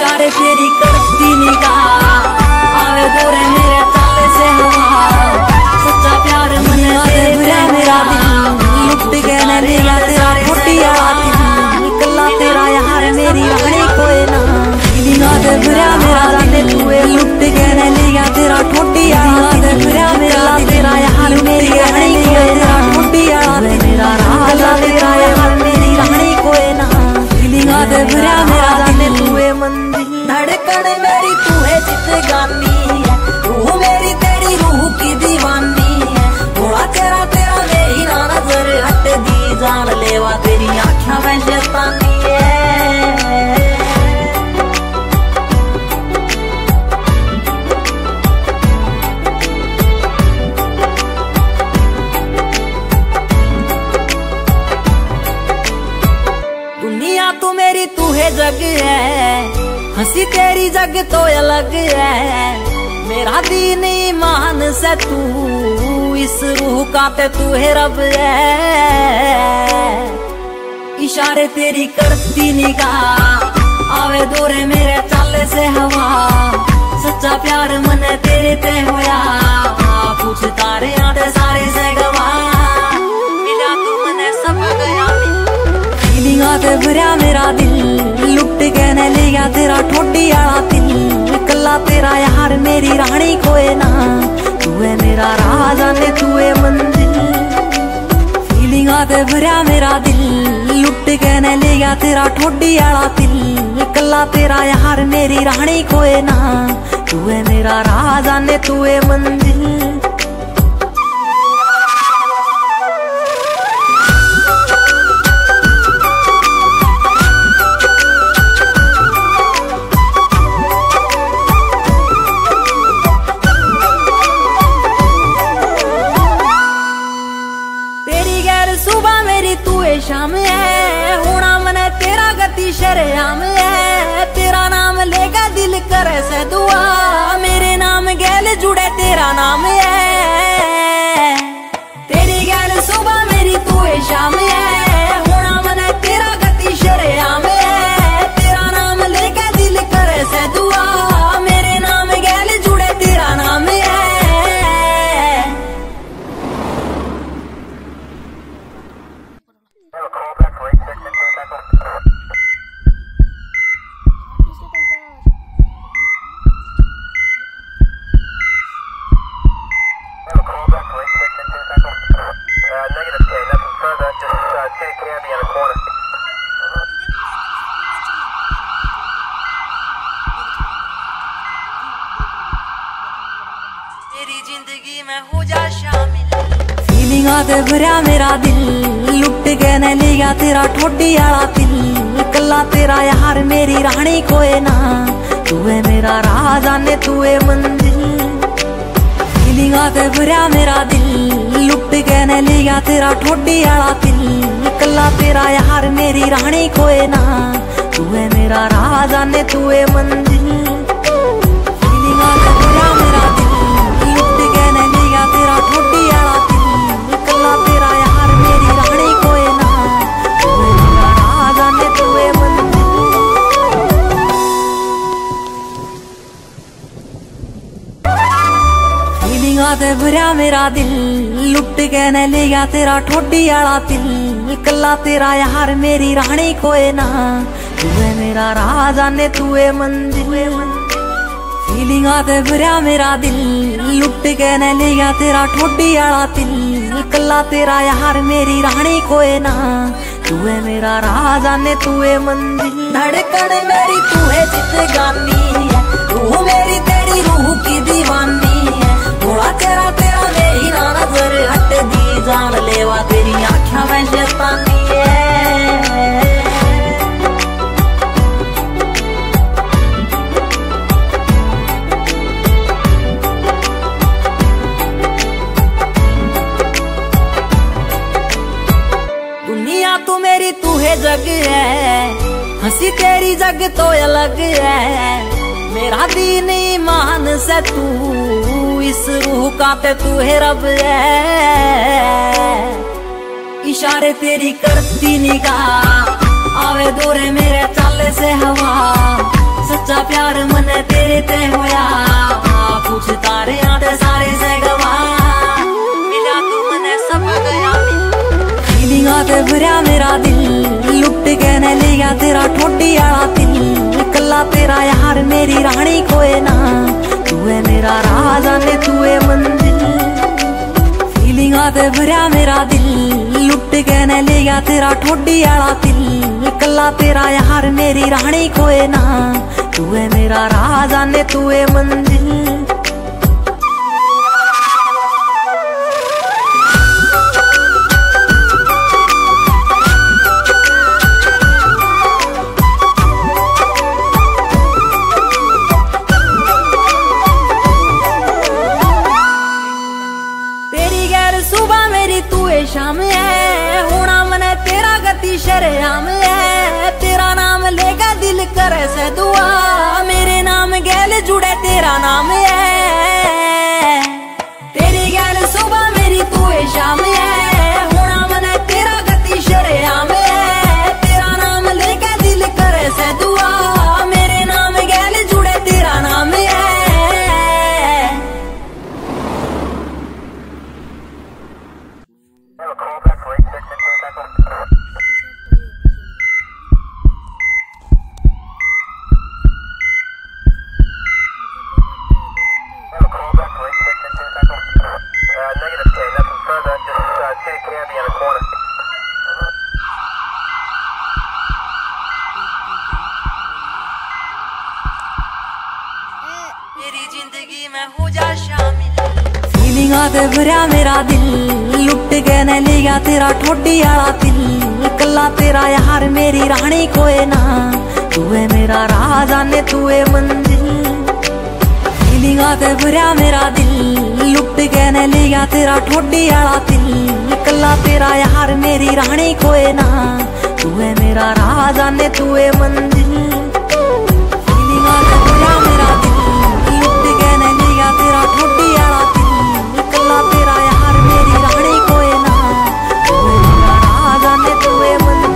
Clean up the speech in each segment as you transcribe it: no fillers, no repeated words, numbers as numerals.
इशारे तेरी करती निगाह, आवे दूरे मेरे ताले से हवा। सच्चा प्यार मन दे मेरा दिल, लुट के न लिया तेरा फुटिया दिल। कल्ला तेरा यार मेरी रानी कोई ना, दीना दे मेरा जाने तूए। लुट के न लिया तेरा फुटिया दिल, कल्ला तेरा यार मेरी रानी कोई ना। फुटिया मेरा राजा तेरा यार मेरी रानी कोई ना, दीना दे मेरा जाने तूए मंदिर। धड़कन मेरी तू है जिंदगानी है, रूह मेरी तेरी रूह की दीवानी है। थोड़ा तेरा तेरा मेरी ना नजर हट दी, जान लेवा तेरी आँखों में शैतानी है। दुनिया तू मेरी तू है जग है, हंसी तेरी जग तो अलग है। मेरा दीन ईमान से तू, इस रूह का ते तू है रब है। इशारे तेरी करती निगाह, आवे दूरे मेरे चाले से हवा। सच्चा प्यार मन तेरे ते होया, कुछ तारे आते सारे से गवा। मिला तू मने सब गया, फीलिंगा ते भरा मेरा दिल। लुट के न लिया तेरा ठोडी आला दिल, कल्ला तेरा यार मेरी रानी कोई ना। तू है मेरा राजा ने तू है मंजिल, फीलिंगा ते भरा मेरा दिल। लुट के न लिया तेरा ठोडी आला दिल, कल्ला तेरा यार मेरी रानी कोई ना। तू है मेरा राजा ने तू है मंजिल। शाम है होना मने तेरा गति शरेआम है। तेरा नाम लेगा दिल करे से दुआ, मेरे नाम गैल जुड़े तेरा नाम है। तेरी गैल सुबह मेरी तू है शाम है, होना मने तेरा गति शरेआम है। तेरा नाम लेगा दिल करे से दुआ, मेरे नाम गैल जुड़े तेरा नाम है। मेरी जिंदगी में हो जा शामिल, फीलिंगा ते भरा मेरा दिल। लुट के न लिया तेरा ठोडी आला दिल, कल्ला तेरा यार मेरी रानी कोई ना। तू है मेरा राजा ने तू है मंजिल, फीलिंगा ते भरा मेरा दिल। लुट के न लिया तेरा ठोडी आला दिल, कल्ला तेरा यार मेरी रानी कोई ना। तू है मेरा राजा ने तू है मंजिल, फीलिंगा ते भरा मेरा दिल। लुट के न लिया तेरा ठोडी आला दिल, कल्ला तेरा यार मेरी रानी कोई ना। तू है मेरा राजा ने तू है मंजिल। फीलिंगा ते भरा मेरा दिल। लुट के न लिया तेरा ठोडी आला दिल, कल्ला तेरा यार मेरी रानी कोई ना। तू है मेरा राजा ने तू है मंजिल। फीलिंगा ते भरा मेरा दिल। लुट के न लिया तेरा ठोडी आला दिल, कल्ला तेरा यार मेरी रानी कोई ना। तू है मेरा राजा ने तू है मंजिल। धड़कन मेरी तू है जिंदगानी है, रूह मेरी तेरी रूह की दीवानी है। थोड़ा तेरा तेरा मेरी ना नजर हट दी, जान लेवा तेरी आँखों में शैतानी है। दुनिया तू मेरी तू है जग है, हंसी तेरी जग तो अलग है। मेरा दीन ईमान से तू, इस रूह का ते तू है रब है। इशारे तेरी करती निगाह, आवे दूरे मेरे चाले से हवा। सच्चा ठोडी आला दिल कला तेरा यार मेरी रानी खोए ना तू है मेरा राजा ने तू है मंजिल फीलिंगा ते भरया मेरा दिल लुट के ने ले गया तेरा ठोडी आला दिल कला तेरा यार मेरी रानी खोए ना तू है मेरा राजा ने तू है मंजिल शाम है होना मने तेरा गति शरेआम है तेरा नाम लेगा दिल करे से दुआ मेरे नाम गैल जुड़े तेरा नाम है तेरी गैल सुबह मेरी तू है शाम है होना मने तेरा गति शरेआम है तेरा नाम लेगा दिल करे से दुआ मेरे नाम गैल जुड़े तेरा नाम है मेरी जिंदगी में हो जा शामिल फीलिंगा ते भरया मेरा दिल लुट के ने ले गया तेरा ठोडी आला दिल कला तेरा यार मेरी रानी खोए ना तू है मेरा राजा ने तू है मंजिल फीलिंगा ते भरया मेरा दिल लुट के ने ले गया तेरा ठोडी आला दिल कला तेरा यार मेरी रानी खोए ना तू है मेरा राजा ने तू है मंजिल फीलिंगा ते भरया मेरा दिल लुट के ने ले गया तेरा ठोडी आला दिल कला तेरा यार मेरी रानी खोए ना तू है मेरा राजा ने तू है मंजिल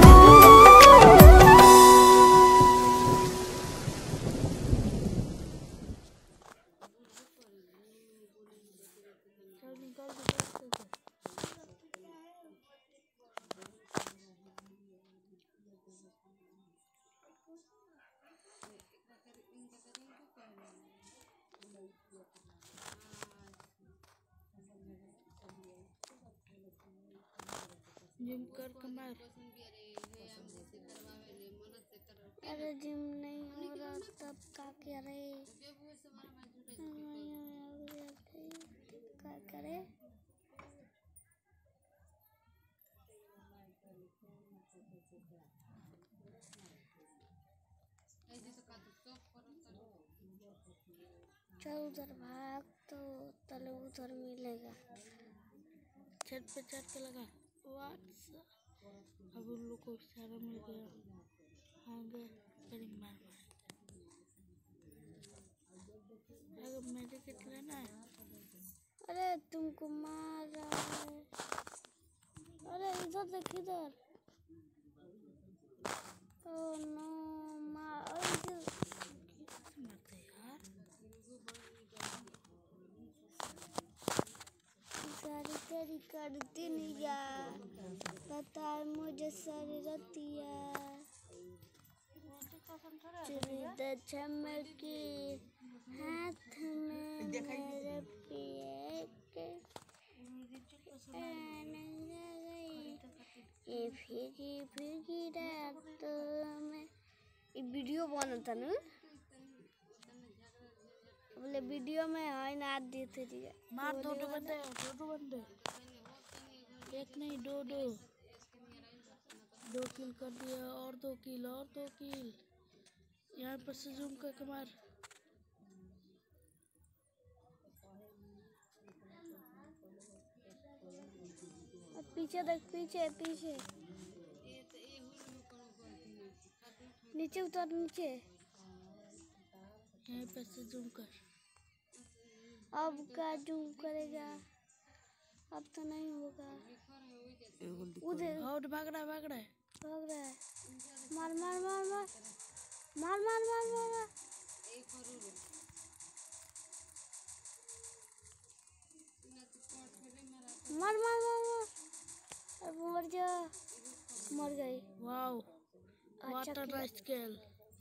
जिम कर कमर। अरे जिम नहीं हो रहा तब क्या करे? क्या करे? चल उधर भाग तो तले उधर मिलेगा। छत पे चढ़ के लगा। अब उन लोग को इशारा मिल गया। आगे करीब मार अगर मेरे किट लेना है। अरे तुमको मार रहा है। अरे इधर देख इधर। ओह नो मार मरते यार। सारी तेरी करती नहीं यार। बता मुझे सारी रतिया चमकी हाथ में मेरे पिए के ये फिगी रातों में ये वीडियो बना था ना बोले वीडियो में है ना देते थे मार दो बंदे एक नहीं दो किल कर दिया और दो किल यहाँ पर से जूम करके मार पीछे देख पीछे नीचे उतर नीचे यहाँ पर से जूम कर अब क्या जूम करेगा अब तो नहीं होगा उधर भाग रहा है मार मर जा मर गई वाओ वाटर स्केल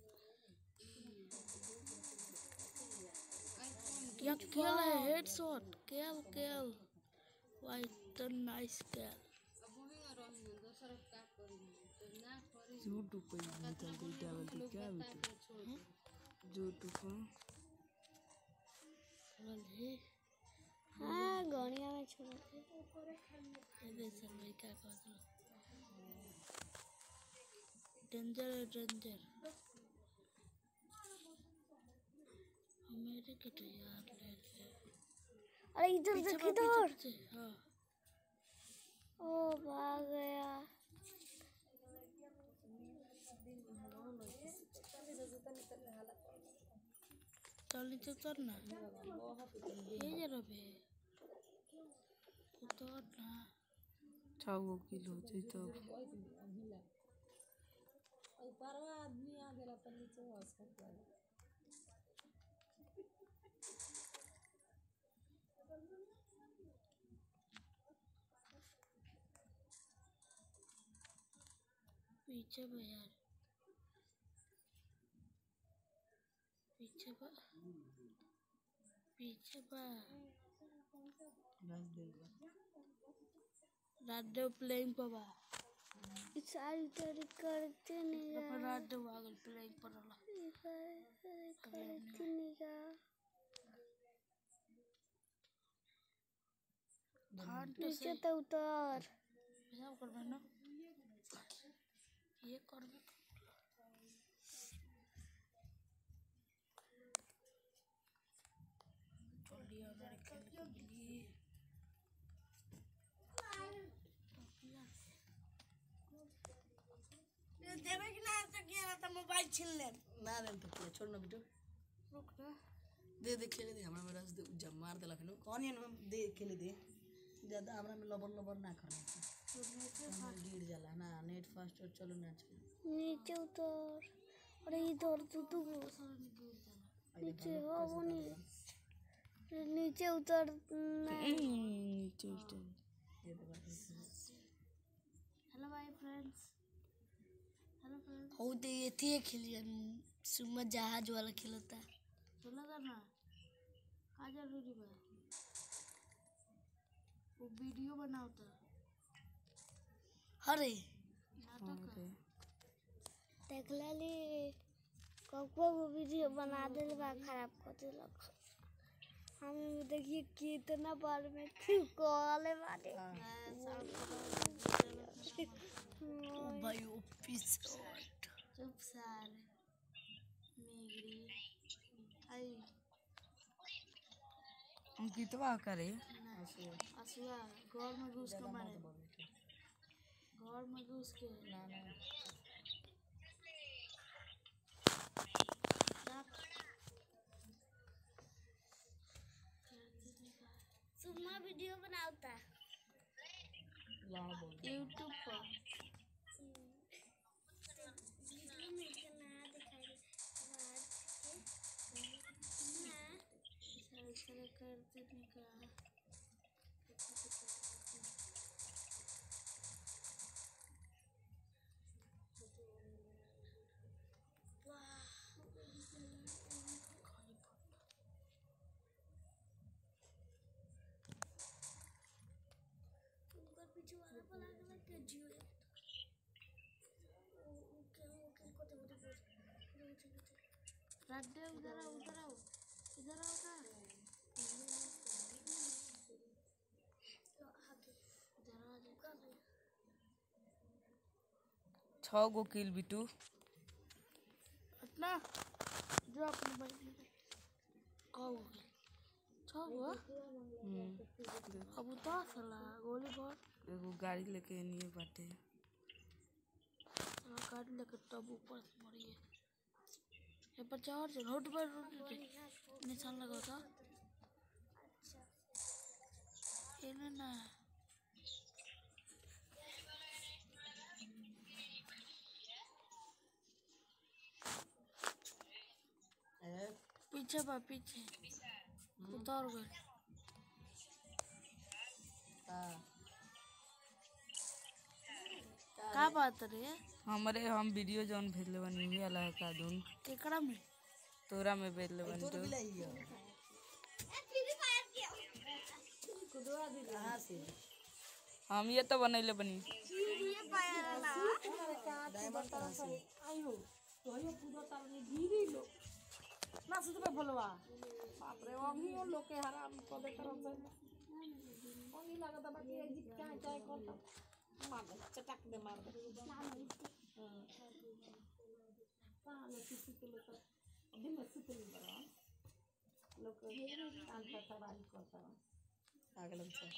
क्या केल है हेडशॉट केल वाइट नाइस केल यूट्यूब पे निकलती डबल क्या बेटे यूट्यूब पे हाँ गणिया में छोड़ ये समय क्या कर दो डेंजर मेरे के तो यार ले अरे इधर देख इधर हाँ ओ भाग गया चल नीचे उतरना ये जरा बे उतरना 6 किलो होते तो आदमी आ गया पर नीचे हॉस्पिटल पीछे बा यार पीछे बा राडो प्लेइंग पर बा सारी तेरी करते नहीं यार राडो वागल प्लेइंग पर वाला करते नहीं का नीचे तो उतर पेशाब कर ना ये कर दे चलिए हमारे खेल के लिए देवे कि ना तो किया तो मोबाइल छीन ले ना रे तो क्या छोड़ ना बेटो रुक ना दे खेले दे हमरा में रस दे जब मार देला फिनो कौन ये ना दे खेले दे ज्यादा हमरा में लबर ना करना गिर जाला ना नेट फास्ट और चलो ना चलो नीचे उतर अरे इधर तू नीचे हो वो नहीं नीचे उतर नीचे हेलो भाई फ्रेंड्स हो दे ये थी खेलिए सुमा जहाज वाला खेलता चला करना आजा वीडियो वो वीडियो बनाता अरे देख ली कको वो वीडियो बना दे खराब कर दिलक हम देखिए कितना बार में कॉल वाले भाई एपिसोड चुप सारे मेगरी आई हम कितवा करे असुआ घर में घुस के मारे घर में घुस के ना सुमा वीडियो बनाता यूट्यूब पर वीडियो में ना दिखाई सारे करते निकाल पीछे वाला पला के जियो ओके रख दे उधर आओ इधर आओ का आगे 6 किल बिटू इतना जो अपने भाई कहो 6 अब उतार साला गोली बहुत एगो गाड़ी लेके नहीं बाटे गाड़ी लेकर तब ऊपर से मरिए ये पर चार से रोड पर निशान लगा था ये ना पीछे बा पीछे उतार गए क्या बात रे हमरे हम वीडियो जौन भेजले बनी उही वाला है कार्टून केकरा में तोरा में भेजले बनी तो तो बिलाई है कहाँ से हम ये तो बनैले बनी डायमंड कहाँ से ना सुतरे बोलवा बाप रे अभी वो लोग के हराम को दे तरफ से पानी लगता बाकी एग्जिट क्या चाहे करता मार दे चटक दे मार दे हां लोग किसी के लोग अभी मैं सुत नहीं बड़ा लोग कान का तबाही करता पागल से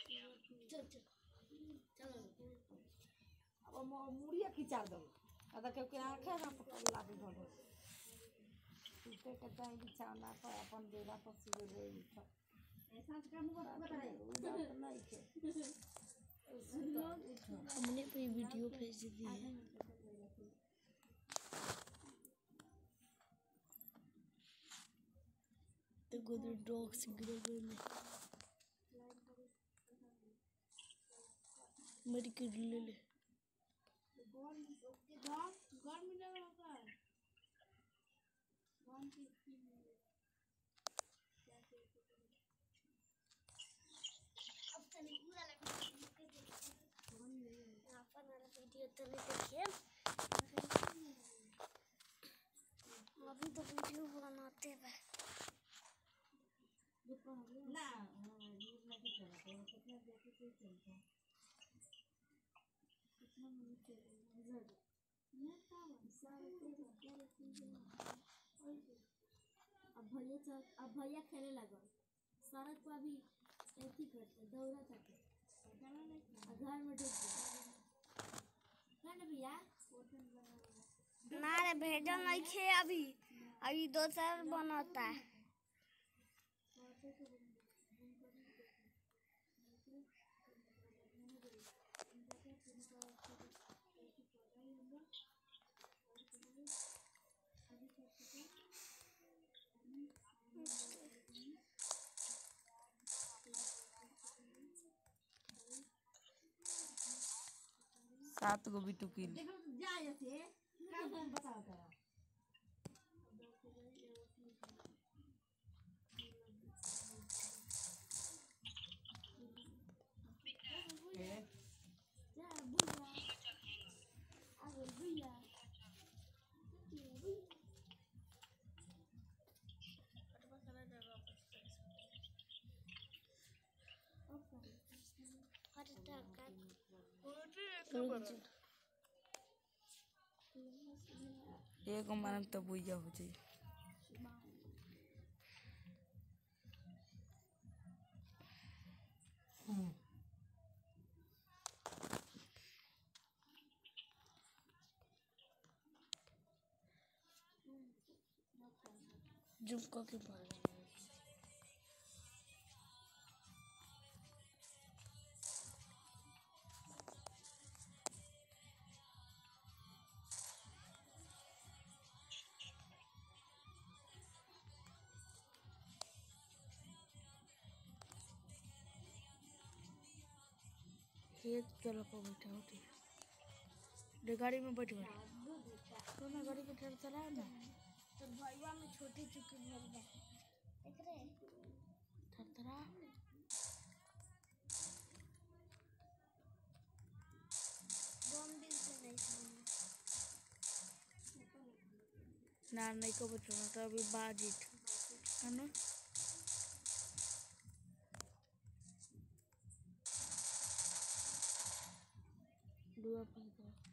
अब मुड़िया खिंचा दो अदा के आंखें ना पकड़ लागे धो सुते के टाइम बिछाना पर अपन बेड़ा पर सुबह ले उठ ऐसा काम बता नहीं के हमने कोई वीडियो भेज दी है तो गोदर डॉग से गिर गए मेरी किड ले ले वीडियो तो नहीं देखिए अभी तो वीडियो बनाते हैं ना यूज नहीं करता कितना देखते से चलता कितना मिनट चलेगा ये काम सारे अब भैया खेलने लगा सड़क पर भी ऐसी करते दौड़ा करते घर में डूब गया भैया ना रे भेजा नहीं खे अभी अभी दोसर बनाता है सात गो बिटू किल एगो मारम तो बुइया हो जाए झुमका के पास ये चलो पर बैठा होती है गाड़ी में बैठ गया तो मैं गाड़ी में ट्रेन चला ना तो भैया में छोटी चुकी भर गया देख रहे थरथरा दोन दिन से नहीं ना नहीं को बचना तो अभी बाजित है ना दुआ पर